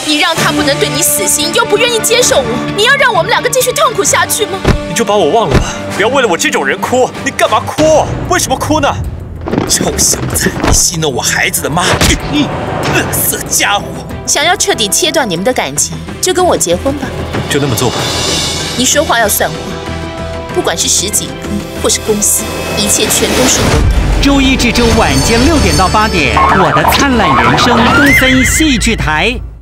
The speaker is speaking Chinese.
你让他不能对你死心，又不愿意接受我，你要让我们两个继续痛苦下去吗？ 你就把我忘了吧，不要为了我这种人哭。你干嘛哭？为什么哭呢？ 臭小子，你戏弄我孩子的妈！垃圾家伙！ 想要彻底切断你们的感情，就跟我结婚吧。 就那么做吧。 你说话要算话，不管是石井或是公司，一切全都是我的。 周一至周晚间6点到8点，《我的灿烂人生》东森戏剧台。